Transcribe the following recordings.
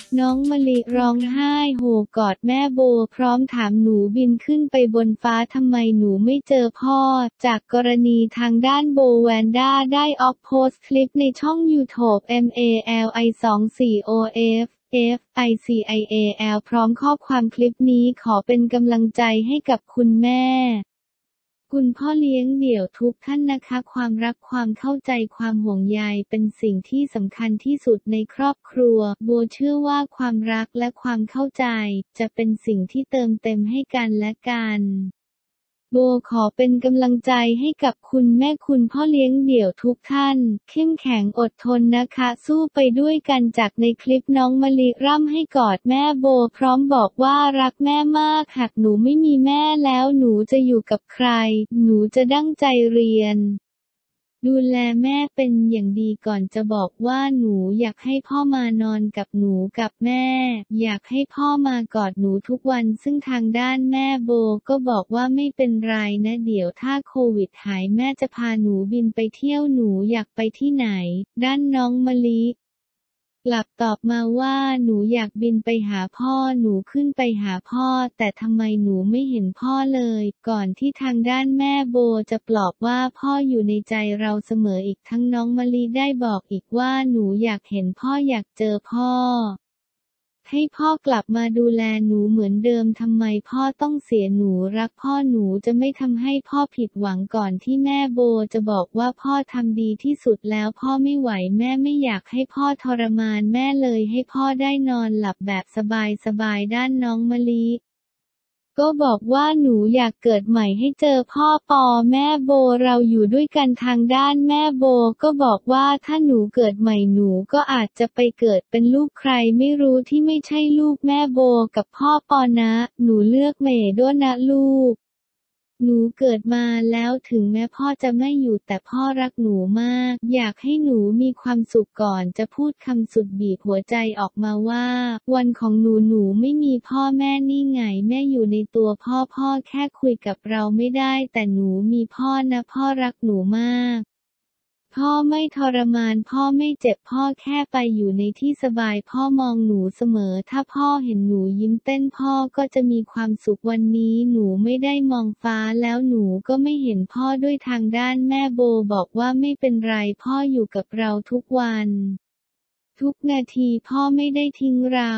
น้องมะลิร้องไห้โฮกอดแม่โบพร้อมถามหนูบินขึ้นไปบนฟ้าทำไมหนูไม่เจอพ่อจากกรณีทางด้านโบแวนด้าได้ออกโพสต์คลิปในช่องยูทูบ MALI24OFFICIAL พร้อมข้อความคลิปนี้ขอเป็นกำลังใจให้กับคุณแม่คุณพ่อเลี้ยงเดี่ยวทุกท่านนะคะความรักความเข้าใจความห่วงใยเป็นสิ่งที่สำคัญที่สุดในครอบครัวโบเชื่อว่าความรักและความเข้าใจจะเป็นสิ่งที่เติมเต็มให้กันและกันโบขอเป็นกำลังใจให้กับคุณแม่คุณพ่อเลี้ยงเดี่ยวทุกท่านเข้มแข็งอดทนนะคะสู้ไปด้วยกันจากในคลิปน้องมะลิร่ำให้กอดแม่โบพร้อมบอกว่ารักแม่มากหากหนูไม่มีแม่แล้วหนูจะอยู่กับใครหนูจะตั้งใจเรียนดูแลแม่เป็นอย่างดีก่อนจะบอกว่าหนูอยากให้พ่อมานอนกับหนูกับแม่อยากให้พ่อมากอดหนูทุกวันซึ่งทางด้านแม่โบก็บอกว่าไม่เป็นไรนะเดี๋ยวถ้าโควิดหายแม่จะพาหนูบินไปเที่ยวหนูอยากไปที่ไหนด้านน้องมะลิกลับตอบมาว่าหนูอยากบินไปหาพ่อหนูขึ้นไปหาพ่อแต่ทำไมหนูไม่เห็นพ่อเลยก่อนที่ทางด้านแม่โบจะปลอบว่าพ่ออยู่ในใจเราเสมออีกทั้งน้องมะลิได้บอกอีกว่าหนูอยากเห็นพ่ออยากเจอพ่อให้พ่อกลับมาดูแลหนูเหมือนเดิมทำไมพ่อต้องเสียหนูรักพ่อหนูจะไม่ทำให้พ่อผิดหวังก่อนที่แม่โบจะบอกว่าพ่อทำดีที่สุดแล้วพ่อไม่ไหวแม่ไม่อยากให้พ่อทรมานแม่เลยให้พ่อได้นอนหลับแบบสบายๆด้านน้องมะลิก็บอกว่าหนูอยากเกิดใหม่ให้เจอพ่อปอแม่โบเราอยู่ด้วยกันทางด้านแม่โบก็บอกว่าถ้าหนูเกิดใหม่หนูก็อาจจะไปเกิดเป็นลูกใครไม่รู้ที่ไม่ใช่ลูกแม่โบกับพ่อปอนะหนูเลือกเมย์ด้วยนะลูกหนูเกิดมาแล้วถึงแม้พ่อจะไม่อยู่แต่พ่อรักหนูมากอยากให้หนูมีความสุขก่อนจะพูดคำสุดบีบหัวใจออกมาว่าวันของหนูไม่มีพ่อแม่นี่ไงแม่อยู่ในตัวพ่อแค่คุยกับเราไม่ได้แต่หนูมีพ่อนะพ่อรักหนูมากพ่อไม่ทรมานพ่อไม่เจ็บพ่อแค่ไปอยู่ในที่สบายพ่อมองหนูเสมอถ้าพ่อเห็นหนูยิ้มเต้นพ่อก็จะมีความสุขวันนี้หนูไม่ได้มองฟ้าแล้วหนูก็ไม่เห็นพ่อด้วยทางด้านแม่โบบอกว่าไม่เป็นไรพ่ออยู่กับเราทุกวันทุกนาทีพ่อไม่ได้ทิ้งเรา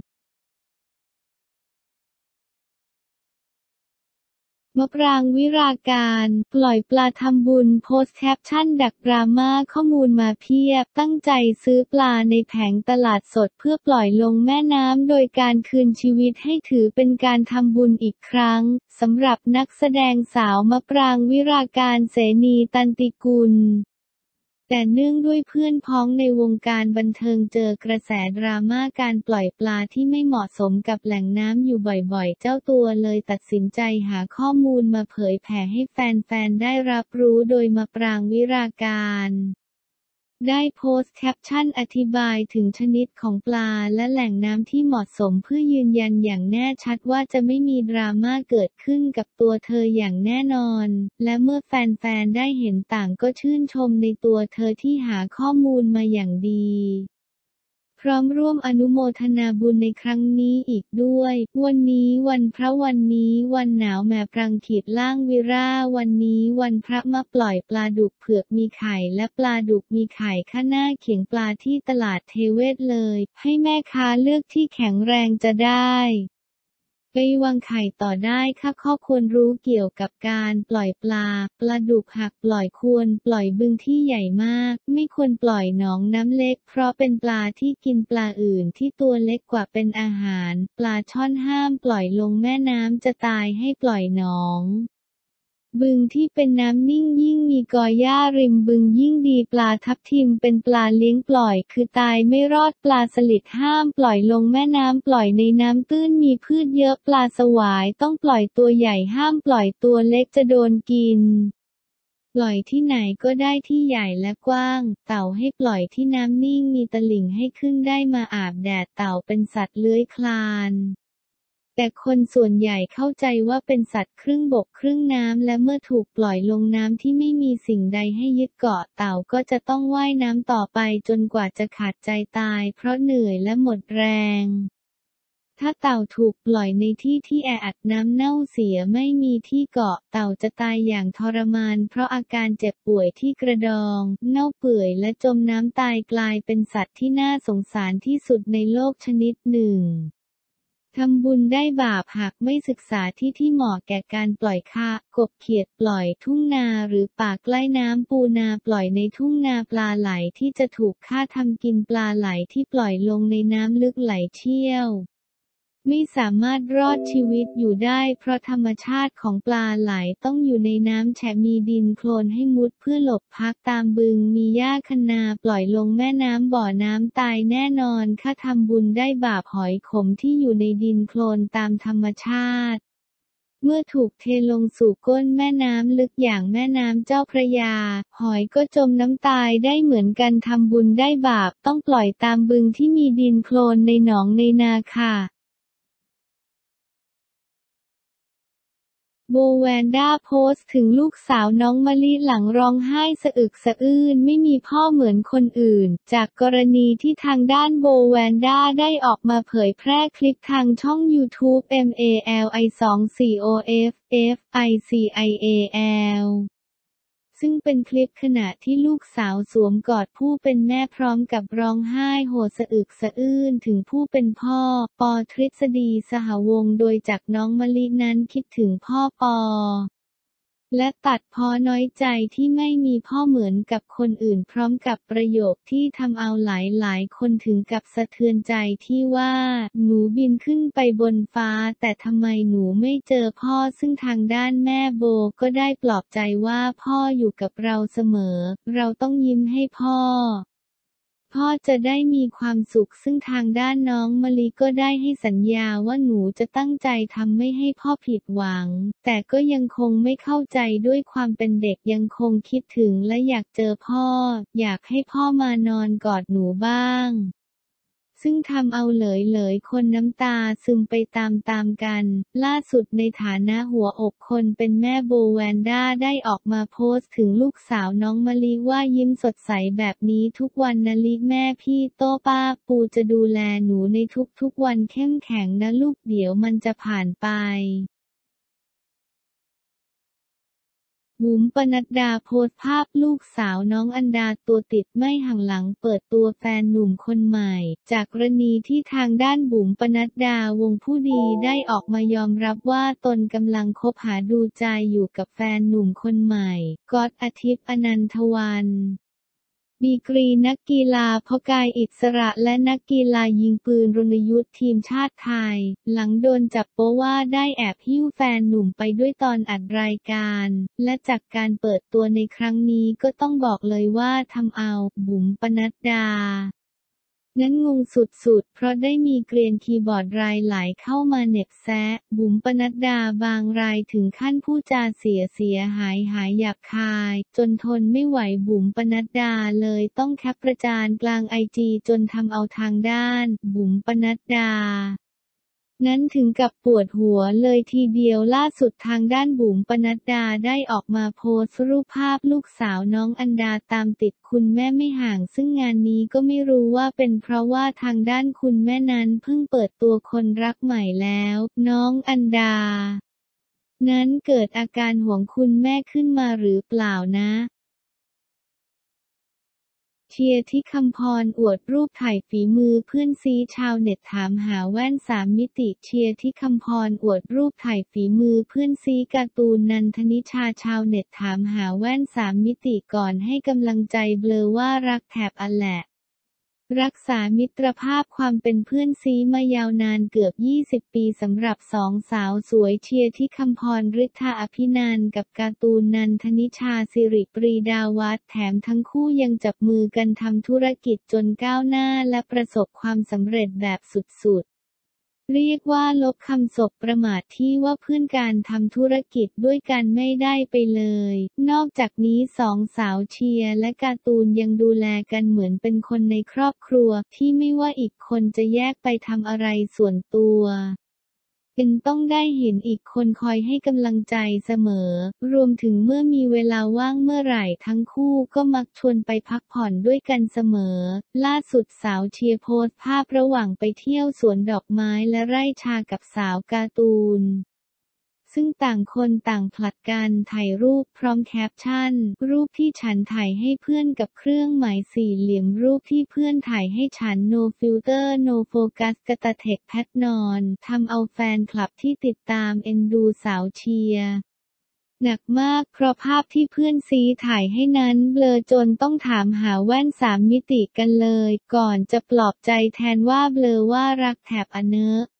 มะปรางวิราการปล่อยปลาทำบุญโพสต์แคปชั่นดักดราม่าข้อมูลมาเพียบตั้งใจซื้อปลาในแผงตลาดสดเพื่อปล่อยลงแม่น้ำโดยการคืนชีวิตให้ถือเป็นการทำบุญอีกครั้งสำหรับนักแสดงสาวมะปรางวิราการเสนีตันติกุลแต่เนื่องด้วยเพื่อนพ้องในวงการบันเทิงเจอกระแสดราม่าการปล่อยปลาที่ไม่เหมาะสมกับแหล่งน้ำอยู่บ่อยๆเจ้าตัวเลยตัดสินใจหาข้อมูลมาเผยแผ่ให้แฟนๆได้รับรู้โดยมะปรางวิราการได้โพสต์แคปชั่นอธิบายถึงชนิดของปลาและแหล่งน้ำที่เหมาะสมเพื่อยืนยันอย่างแน่ชัดว่าจะไม่มีดราม่าเกิดขึ้นกับตัวเธออย่างแน่นอนและเมื่อแฟนๆได้เห็นต่างก็ชื่นชมในตัวเธอที่หาข้อมูลมาอย่างดีพร้อมร่วมอนุโมทนาบุญในครั้งนี้อีกด้วยวันนี้วันพระวันนี้วันหนาวแม่ปรังขีดล่างวิราวันนี้วันพระมาปล่อยปลาดุกเผือกมีไข่และปลาดุกมีไข่ข้าหน้าเขียงปลาที่ตลาดเทเวศเลยให้แม่ค้าเลือกที่แข็งแรงจะได้ไปวางไข่ต่อได้ค่ะข้อควรรู้เกี่ยวกับการปล่อยปลาดุกหากปล่อยควรปล่อยบึงที่ใหญ่มากไม่ควรปล่อยหนองน้ำเล็กเพราะเป็นปลาที่กินปลาอื่นที่ตัวเล็กกว่าเป็นอาหารปลาช่อนห้ามปล่อยลงแม่น้ำจะตายให้ปล่อยหนองบึงที่เป็นน้ำนิ่งยิ่งมีกอหญ้าริมบึงยิ่งดีปลาทับทิมเป็นปลาเลี้ยงปล่อยคือตายไม่รอดปลาสลิดห้ามปล่อยลงแม่น้ำปล่อยในน้ำตื้นมีพืชเยอะปลาสวายต้องปล่อยตัวใหญ่ห้ามปล่อยตัวเล็กจะโดนกินปล่อยที่ไหนก็ได้ที่ใหญ่และกว้างเต่าให้ปล่อยที่น้ำนิ่งมีตลิ่งให้ขึ้นได้มาอาบแดดเต่าเป็นสัตว์เลื้อยคลานแต่คนส่วนใหญ่เข้าใจว่าเป็นสัตว์ครึ่งบกครึ่งน้ำและเมื่อถูกปล่อยลงน้ำที่ไม่มีสิ่งใดให้ยึดเกาะเต่าก็จะต้องว่ายน้ำต่อไปจนกว่าจะขาดใจตายเพราะเหนื่อยและหมดแรง ถ้าเต่าถูกปล่อยในที่ที่แออัดน้ำเน่าเสียไม่มีที่เกาะเต่าจะตายอย่างทรมานเพราะอาการเจ็บป่วยที่กระดองเน่าเปื่อยและจมน้ำตายกลายเป็นสัตว์ที่น่าสงสารที่สุดในโลกชนิดหนึ่ง ทำบุญได้บาปหากไม่ศึกษาที่เหมาะแก่การปล่อยค่ากบเขียดปล่อยทุ่งนาหรือป่าใกล้น้ำปูนาปล่อยในทุ่งนาปลาไหลที่จะถูกฆ่าทำกินปลาไหลที่ปล่อยลงในน้ำลึกไหลเชี่ยวไม่สามารถรอดชีวิตอยู่ได้เพราะธรรมชาติของปลาไหลต้องอยู่ในน้ำแฉะมีดินโคลนให้มุดเพื่อหลบพักตามบึงมีหญ้าคะนาปล่อยลงแม่น้ำบ่อน้ำตายแน่นอนค่าทำบุญได้บาปหอยขมที่อยู่ในดินโคลนตามธรรมชาติเมื่อถูกเทลงสู่ก้นแม่น้ำลึกอย่างแม่น้ำเจ้าพระยาหอยก็จมน้ำตายได้เหมือนกันทำบุญได้บาปต้องปล่อยตามบึงที่มีดินโคลนในหนองในนาค่ะโบแวนด้าโพสต์ถึงลูกสาวน้องมะลิหลังร้องไห้สะอึกสะอื้นไม่มีพ่อเหมือนคนอื่นจากกรณีที่ทางด้านโบแวนด้าได้ออกมาเผยแพร่คลิปทางช่อง YouTube MALI24OFFICIAL ซึ่งเป็นคลิปขณะที่ลูกสาวสวมกอดผู้เป็นแม่พร้อมกับร้องไห้โฮสะอึกสะอื้นถึงผู้เป็นพ่อปอทฤษฎีสหวงศ์โดยจากน้องมะลินั้นคิดถึงพ่อปอและตัดพ้อน้อยใจที่ไม่มีพ่อเหมือนกับคนอื่นพร้อมกับประโยคที่ทำเอาหลายคนถึงกับสะเทือนใจที่ว่าหนูบินขึ้นไปบนฟ้าแต่ทำไมหนูไม่เจอพ่อซึ่งทางด้านแม่โบก็ได้ปลอบใจว่าพ่ออยู่กับเราเสมอเราต้องยิ้มให้พ่อจะได้มีความสุขซึ่งทางด้านน้องมะลิก็ได้ให้สัญญาว่าหนูจะตั้งใจทำไม่ให้พ่อผิดหวังแต่ก็ยังคงไม่เข้าใจด้วยความเป็นเด็กยังคงคิดถึงและอยากเจอพ่ออยากให้พ่อมานอนกอดหนูบ้างซึ่งทำเอาเลยคนน้ำตาซึมไปตามกันล่าสุดในฐานะหัวอกคนเป็นแม่โบแวนด้าได้ออกมาโพสต์ถึงลูกสาวน้องมะลิว่ายิ้มสดใสแบบนี้ทุกวันนะลิแม่พี่โต้ป้าปูจะดูแลหนูในทุกวันเข้มแข็งนะลูกเดี๋ยวมันจะผ่านไปบุ๋มปนัดดาโพสต์ภาพลูกสาวน้องอันดาตัวติดไม่ห่างหลังเปิดตัวแฟนหนุ่มคนใหม่จากกรณีที่ทางด้านบุ๋มปนัดดาวงผู้ดีได้ออกมายอมรับว่าตนกำลังคบหาดูใจอยู่กับแฟนหนุ่มคนใหม่ก๊อตอาทิตย์อนันทวันดีกรีนักกีฬาเพกายอิสระและนักกีฬายิงปืนรณยุทธทีมชาติไทยหลังโดนจับโป๊ว่าได้แอบหิ้วแฟนหนุ่มไปด้วยตอนอัดรายการและจากการเปิดตัวในครั้งนี้ก็ต้องบอกเลยว่าทำเอาบุ๋มปนัดดานั้นงงสุดๆเพราะได้มีเกรียนคีย์บอร์ดรายหลายเข้ามาเหน็บแซะบุ๋มปนัดดาบางรายถึงขั้นพูดจาเสียหายหยาบคายจนทนไม่ไหวบุ๋มปนัดดาเลยต้องแคปประจานกลางIGจนทำเอาทางด้านบุ๋มปนัดดานั้นถึงกับปวดหัวเลยทีเดียวล่าสุดทางด้านบุ๋มปนัดดาได้ออกมาโพสต์รูปภาพลูกสาวน้องอันดาตามติดคุณแม่ไม่ห่างซึ่งงานนี้ก็ไม่รู้ว่าเป็นเพราะว่าทางด้านคุณแม่นั้นเพิ่งเปิดตัวคนรักใหม่แล้วน้องอันดานั้นเกิดอาการห่วงคุณแม่ขึ้นมาหรือเปล่านะเชียร์ที่คำพรอวดรูปถ่ายฝีมือเพื่อนซีชาวเน็ตถามหาแว่น3 มิติเชียร์ที่คำพรอวดรูปถ่ายฝีมือเพื่อนซีการ์ตูนนันทนิชาชาวเน็ตถามหาแว่น3 มิติก่อนให้กำลังใจเบลอว่ารักแถบอันแหละรักษามิตรภาพความเป็นเพื่อนซี้มายาวนานเกือบ20 ปีสำหรับสองสาวสวยเชียร์ที่คำพรฤทธาอภินันท์กับการ์ตูนนันทนิชาสิริปรีดาวัฒน์แถมทั้งคู่ยังจับมือกันทำธุรกิจจนก้าวหน้าและประสบความสำเร็จแบบสุดๆเรียกว่าลบคำสบประมาทที่ว่าเพื่อนการทำธุรกิจด้วยกันไม่ได้ไปเลยนอกจากนี้สองสาวเชียร์และการ์ตูนยังดูแลกันเหมือนเป็นคนในครอบครัวที่ไม่ว่าอีกคนจะแยกไปทำอะไรส่วนตัวเป็นต้องได้เห็นอีกคนคอยให้กำลังใจเสมอ รวมถึงเมื่อมีเวลาว่างเมื่อไหร่ทั้งคู่ก็มักชวนไปพักผ่อนด้วยกันเสมอ ล่าสุดสาวเชียร์โพสต์ภาพระหว่างไปเที่ยวสวนดอกไม้และไร่ชากับสาวการ์ตูน ซึ่งต่างคนต่างผลัดกันถ่ายรูปพร้อมแคปชั่น รูปที่ฉันถ่ายให้เพื่อนกับเครื่องหมายสี่เหลี่ยมรูปที่เพื่อนถ่ายให้ฉัน no filter no focus กะตะเทคแพทนอนทำเอาแฟนคลับที่ติดตามเอ็นดูสาวเชียร์หนักมากเพราะภาพที่เพื่อนซีถ่ายให้นั้นเบลอจนต้องถามหาแว่น3 มิติกันเลยก่อนจะปลอบใจแทนว่าเบลอว่ารักแถบอะเนอะ